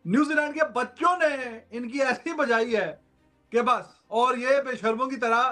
New Zealand के बच्चों ने इनकी ऐसी बजाई है कि बस, और ये बेशर्मों की तरह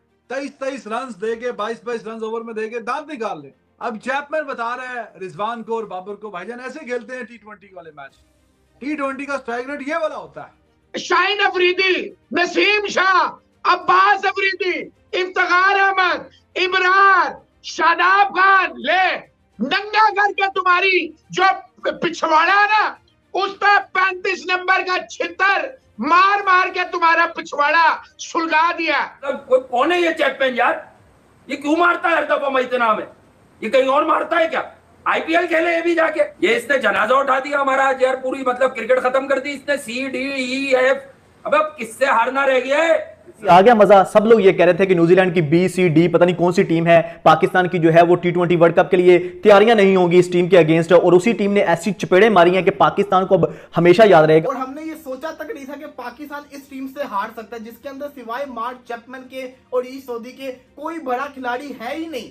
23 रन दे के 22 रन ओवर में दे के दांत निकाल ले। अब चैपमैन बता रहा है रिजवान को और बाबर को, भाईजान ऐसे खेलते हैं T20 वाले मैच। T20 का स्ट्राइक रेट ये वाला होता है। शाहीन अफरीदी, नसीम शाह, अब्बास अफरीदी, इफ्तिखार अहमद, इमरान, शादाब खान, ले नंगा करके तुम्हारी जो पिछवाड़ा है ना, उस पर 35 नंबर का छितर मार मार के तुम्हारा पिछवाड़ा सुलगा दिया। कौन है ये चैपमैन यार? ये क्यों मारता है हर दफा मैदान में? ये कहीं और मारता है क्या? आईपीएल खेले ये भी जाके। ये इसने जनाजा उठा दिया हमारा आज यार, पूरी मतलब क्रिकेट खत्म कर दी इसने। C-D-E-F, अब किससे हारना रह गया है? आ गया मजा। सब लोग ये कह रहे थे कि न्यूजीलैंड की B-C-D पता नहीं कौन सी टीम है, पाकिस्तान की जो है वो T20 वर्ल्ड कप के लिए तैयारियां नहीं होंगी इस टीम के अगेंस्ट, और उसी टीम ने ऐसी चपेड़े मारी हैं कि पाकिस्तान को अब हमेशा याद रहेगा। और हमने ये सोचा तक नहीं था कि पाकिस्तान इस टीम से हार सकता है, जिसके अंदर सिवाय मार्क चैपमैन के और ईश सऊदी के कोई बड़ा खिलाड़ी है ही नहीं।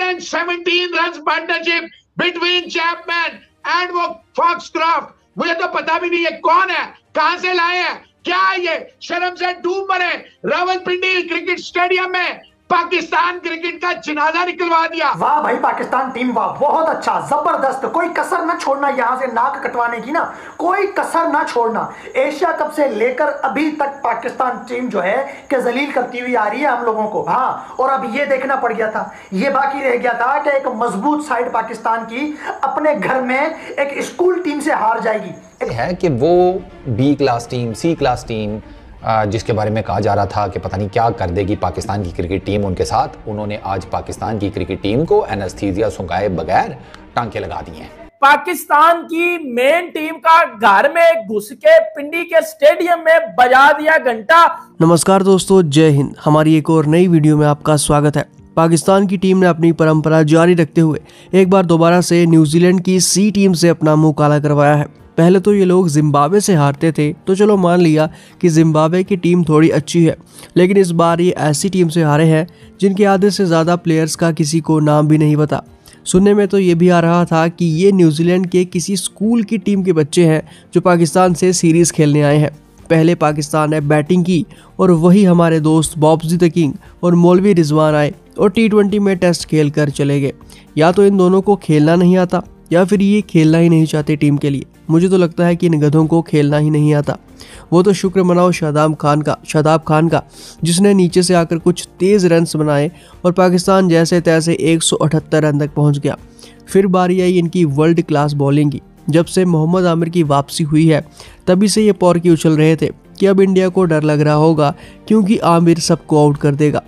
117 run partnership between Chapman and वो फॉक्सक्रॉफ्ट, मुझे तो पता भी नहीं है कौन है, कहां से लाए हैं, क्या ये शर्म से डूब मरे। रावलपिंडी क्रिकेट स्टेडियम में पाकिस्तान क्रिकेट का जनाजा निकलवा दिया। वाह भाई पाकिस्तान टीम, वाह, बहुत अच्छा, जबरदस्त। कोई कसर ना छोड़ना यहां से नाक कटवाने की ना, कोई कसर ना छोड़ना। एशिया कप से लेकर अभी तक पाकिस्तान टीम जो है कि जलील करती हुई आ रही है हम लोगों को। हाँ, और अब ये देखना पड़ गया था, ये बाकी रह गया था कि एक मजबूत साइड पाकिस्तान की अपने घर में एक स्कूल टीम से हार जाएगी। है कि वो B class team, C class team जिसके बारे में कहा जा रहा था कि पता नहीं क्या कर देगी पाकिस्तान की क्रिकेट टीम उनके साथ, उन्होंने आज पाकिस्तान की क्रिकेट टीम को एनेस्थीसिया सुंघाए बगैर टांके लगा दिए हैं। पाकिस्तान की मेन टीम का घर में घुस के पिंडी के स्टेडियम में बजा दिया घंटा। नमस्कार दोस्तों, जय हिंद। हमारी एक और नई वीडियो में आपका स्वागत है। पाकिस्तान की टीम ने अपनी परंपरा जारी रखते हुए एक बार दोबारा से न्यूजीलैंड की C टीम से अपना मुंह काला करवाया है। पहले तो ये लोग जिम्बाब्वे से हारते थे तो चलो मान लिया कि जिम्बाब्वे की टीम थोड़ी अच्छी है, लेकिन इस बार ये ऐसी टीम से हारे हैं जिनके आधे से ज़्यादा प्लेयर्स का किसी को नाम भी नहीं पता। सुनने में तो ये भी आ रहा था कि ये न्यूजीलैंड के किसी स्कूल की टीम के बच्चे हैं जो पाकिस्तान से सीरीज़ खेलने आए हैं। पहले पाकिस्तान ने बैटिंग की और वही हमारे दोस्त बॉब्जी द किंग और मौलवी रिजवान आए और T20 में टेस्ट खेल कर चले गए। या तो इन दोनों को खेलना नहीं आता या फिर ये खेलना ही नहीं चाहते टीम के लिए। मुझे तो लगता है कि इन गधों को खेलना ही नहीं आता। वो तो शुक्र मनाओ शादाब खान का जिसने नीचे से आकर कुछ तेज़ रन्स बनाए और पाकिस्तान जैसे तैसे 178 रन तक पहुंच गया। फिर बारी आई इनकी वर्ल्ड क्लास बॉलिंग की। जब से मोहम्मद आमिर की वापसी हुई है तभी से ये पौर की उछल रहे थे कि अब इंडिया को डर लग रहा होगा क्योंकि आमिर सबको आउट कर देगा,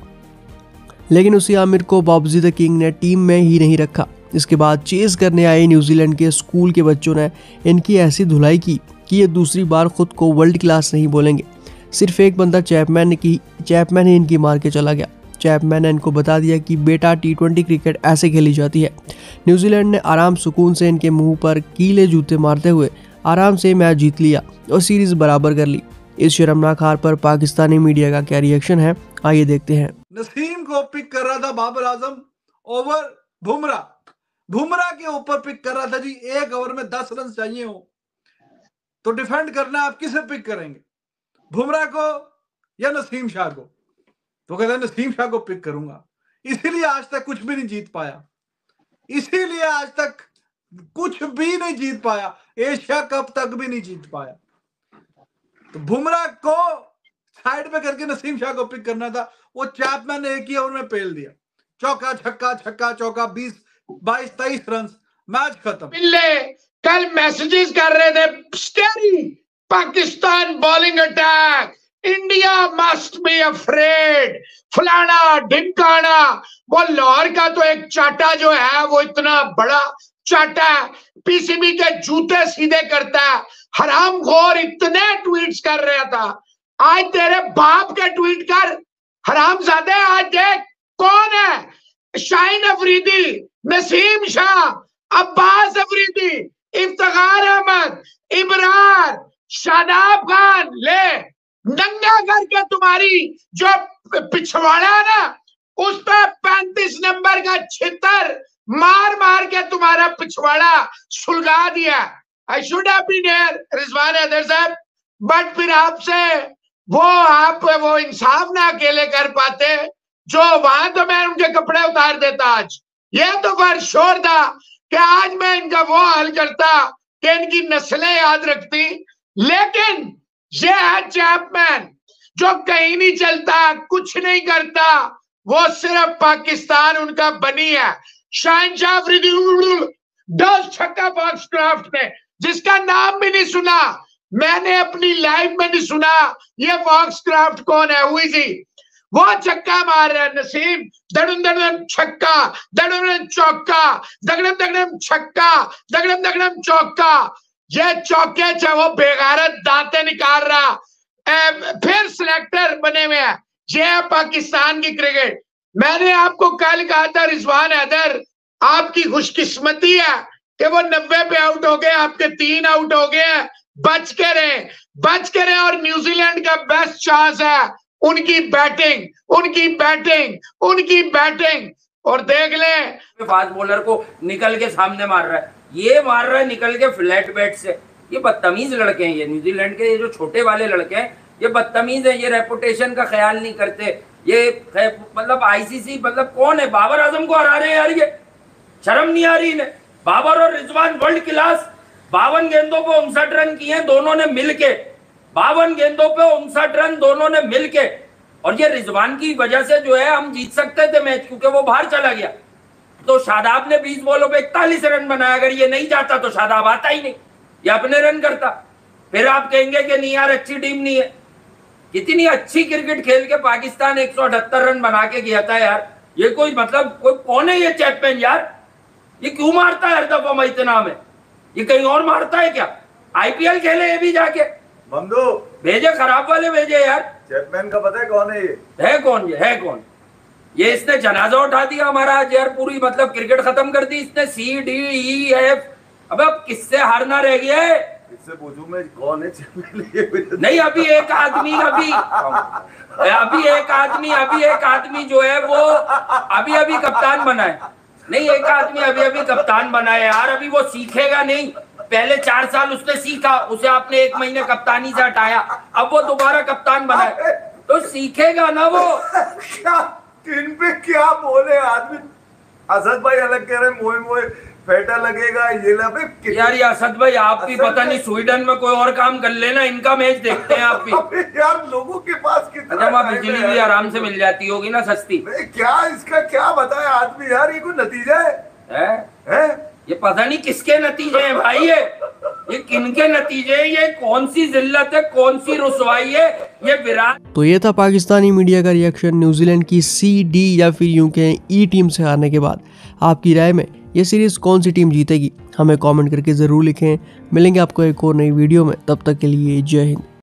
लेकिन उसी आमिर को बॉब्जी द किंग ने टीम में ही नहीं रखा। इसके बाद चेस करने आए न्यूजीलैंड के स्कूल के बच्चों ने इनकी ऐसी धुलाई की कि ये दूसरी बार खुद को वर्ल्ड क्लास नहीं बोलेंगे। सिर्फ एक बंदा चैपमैन ही इनकी मार के चला गया। चैपमैन ने इनको बता दिया कि बेटा T20 क्रिकेट ऐसे खेली जाती है। न्यूजीलैंड ने आराम सुकून से इनके मुंह पर कीले जूते मारते हुए आराम से मैच जीत लिया और सीरीज बराबर कर ली। इस शर्मनाक हार पर पाकिस्तानी मीडिया का क्या रिएक्शन है, आइए देखते हैं। नसीम को पिक कर रहा था बाबर आजम ओवर बुमराह के ऊपर पिक कर रहा था जी। 1 ओवर में 10 रन चाहिए हो तो डिफेंड करना, आप किसे पिक करेंगे, बुमराह को या नसीम शाह को? तो कहता है नसीम शाह को पिक करूंगा। इसीलिए आज तक कुछ भी नहीं जीत पाया, एशिया कप तक भी नहीं जीत पाया। तो बुमराह को साइड पे करके नसीम शाह को पिक करना था। वो चैपमैन ने 1 ही ओवर में पेल दिया, चौका छक्का चौका, 22-23 रन, मैच खत्म। कल मैसेजेस कर रहे थे, steady Pakistan bowling attack, India must be afraid, फलाना ढिमकाना। वो लाहौर का तो एक चाटा जो है वो इतना बड़ा चाटा है, PCB के जूते सीधे करता है। हरामखोर इतने ट्वीट्स कर रहा था, आज तेरे बाप के ट्वीट कर हरामजादे। आज देख कौन है, शाहीन अफरीदी, नसीम शाह, अब्बास अफरीदी, इफ्तिखार अहमद, इमरान, शादाब खान, ले नंगा करके तुम्हारी जो पिछवाड़ा है ना, उस पर 35 नंबर का छितर मार मार के तुम्हारा पिछवाड़ा सुलगा दिया। I should have been here Rizwan Haider साहब, बट फिर आपसे आप वो इंसाफ ना अकेले कर पाते जो वहां तो मैं उनके कपड़े उतार देता। आज ये तो फर्ज श्योर था कि आज मैं इनका वो हाल करता कि इनकी नस्लें याद रखती, लेकिन ये है चैपमैन जो कहीं नहीं चलता, कुछ नहीं करता, वो सिर्फ पाकिस्तान उनका बनी है। शहनशाह अफरीदी 10 छक्का फॉक्सक्राफ्ट ने, जिसका नाम भी नहीं सुना, मैंने अपनी लाइफ में नहीं सुना ये फॉक्सक्राफ्ट कौन है, हुई थी वो छक्का मार रहा है नसीम, दड़म दड़म छक्का, दड़म चौका, दगड़म दगड़म छक्का, दगड़म दगड़म चौका, ये चौके चाहे वो बेगारत दांते निकाल रहा, फिर सिलेक्टर बने हुए हैं। ये है पाकिस्तान की क्रिकेट। मैंने आपको कल कहा था रिजवान हैदर, आपकी खुशकिस्मती है कि वो 90 पे आउट हो गए, आपके 3 आउट हो गए हैं, बच के रहे। और न्यूजीलैंड का बेस्ट चांस है उनकी बैटिंग, और देख लें फास्ट बॉलर को निकल के सामने मार रहा है, ये मार रहा है निकल के फ्लैट बैट से। ये बदतमीज लड़के हैं, ये न्यूजीलैंड के ये जो छोटे वाले लड़के हैं, ये बदतमीज है, ये रेपुटेशन का ख्याल नहीं करते। ये मतलब आईसीसी मतलब कौन है, बाबर आजम को हरा रहे हैं यार, ये शर्म नहीं आ रही इन्हें। बाबर और रिजवान वर्ल्ड क्लास, 52 गेंदों पे 59 रन किए दोनों ने मिलके, 52 गेंदों पे 59 रन दोनों ने मिलके। और ये रिजवान की वजह से जो है हम जीत सकते थे मैच, क्योंकि वो बाहर चला गया। तो शादाब ने 20 बॉलों पे 41 रन बनाया, अगर ये नहीं जाता तो शादाब आता ही नहीं, ये अपने रन करता। फिर आप कहेंगे कि नहीं यार अच्छी टीम नहीं है। इतनी अच्छी क्रिकेट खेल के पाकिस्तान 178 रन बना के गया था यार। ये कोई मतलब कोई कौन है ये चैपमैन यार, ये क्यों मारता है हर दफा मैदान में, ये कहीं और मारता है क्या? आईपीएल खेले ये भी जाके, बंदो भेजे खराब वाले भेजे यार। चैपमैन का पता है कौन है ये? है कौन ये इसने जनाजा उठा दिया हमारा आज यार, पूरी मतलब क्रिकेट खत्म कर दी इसने। CDEF, अब किससे हारना रह गया है? इससे पूछूं मैं कौन है चैपमैन? नहीं, अभी एक आदमी जो है वो अभी कप्तान बना है। नहीं, एक आदमी अभी कप्तान बना है यार, अभी वो सीखेगा नहीं। पहले 4 साल उसने सीखा, उसे आपने 1 महीने कप्तानी से हटाया, अब वो दोबारा कप्तान बना है, तो सीखेगा ना वो। किन पे क्या बोले आदमी? असद भाई अलग कह रहे, मोए फेटा लगेगा ये लगे यार। ये असद भाई आप भी पता नहीं स्वीडन में कोई और काम कर लेना, इनका मैच देखते हैं आप भी। यार लोगों के पास कितना वहाँ बिजली भी आराम से मिल जाती होगी ना सस्ती। क्या इसका क्या बताए आदमी यार, ये कोई नतीजा है? ये पता नहीं किसके नतीजे हैं भाई, ये किनके नतीजे हैं, ये कौन सी जिल्लत है, कौन सी रुसवाई है ये विराट। तो ये था पाकिस्तानी मीडिया का रिएक्शन न्यूजीलैंड की CD या फिर यूं कहें E टीम से हारने के बाद। आपकी राय में ये सीरीज कौन सी टीम जीतेगी, हमें कमेंट करके ज़रूर लिखें। मिलेंगे आपको एक और नई वीडियो में, तब तक के लिए जय हिंद।